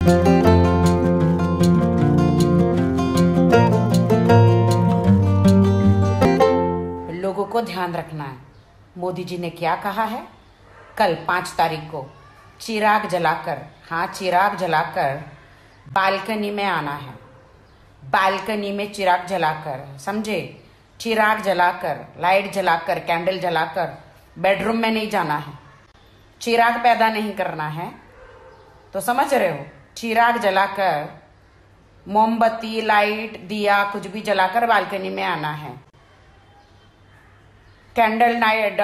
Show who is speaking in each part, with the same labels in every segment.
Speaker 1: लोगों को ध्यान रखना है, मोदी जी ने क्या कहा है। कल 5 तारीख को चिराग जलाकर, हाँ चिराग जलाकर बालकनी में आना है। बालकनी में चिराग जलाकर, समझे, चिराग जलाकर, लाइट जलाकर, कैंडल जलाकर बेडरूम में नहीं जाना है। चिराग पैदा नहीं करना है, तो समझ रहे हो। चिराग जलाकर, मोमबत्ती, लाइट, दिया कुछ भी जलाकर बालकनी में आना है। कैंडल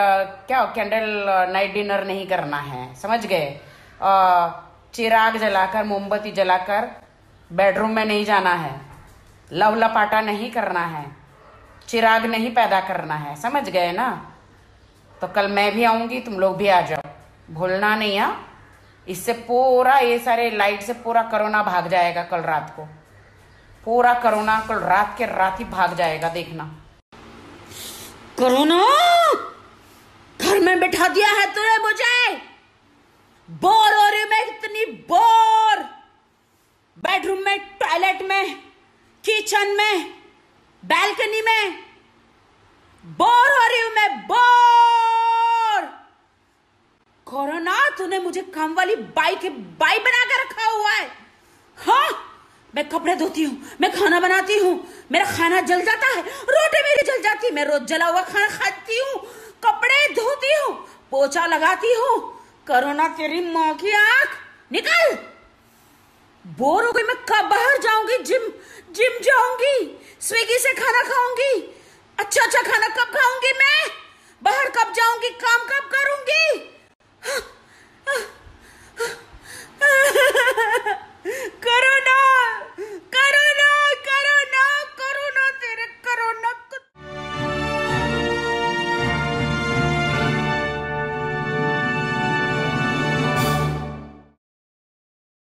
Speaker 1: नाइट डिनर नहीं करना है, समझ गए। चिराग जलाकर, मोमबत्ती जलाकर बेडरूम में नहीं जाना है। लव लपाटा नहीं करना है, चिराग नहीं पैदा करना है, समझ गए ना। तो कल मैं भी आऊंगी, तुम लोग भी आ जाओ, भूलना नहीं। हाँ, इससे पूरा ये सारे लाइट से पूरा कोरोना भाग जाएगा। कल रात को पूरा कोरोना कल रात के रात ही भाग जाएगा, देखना। कोरोना घर में बैठा दिया है तूने मुझे, बोर हो रही मैं, इतनी बोर। बेडरूम में, टॉयलेट में, किचन में, बालकनी में बोर हो रही हूं मैं, बोर। कोरोना तूने मुझे काम वाली बाई बना के रखा हुआ है। हाँ, मैं कपड़े धोती हूँ, मैं खाना बनाती हूँ, मेरा खाना जल जाता है, रोटी मेरी जल जाती है, मैं रोज जला हुआ खाना खाती हूँ, कपड़े धोती हूँ, पोछा लगाती हूँ। कोरोना तेरी माँ की आंख, निकल। बोर हो गई मैं, कब बाहर जाऊंगी, जिम जाऊंगी, स्विगी से खाना खाऊंगी, अच्छा खाना कब खाऊंगी मैं, बाहर कब जाऊंगी, काम कब करूंगी।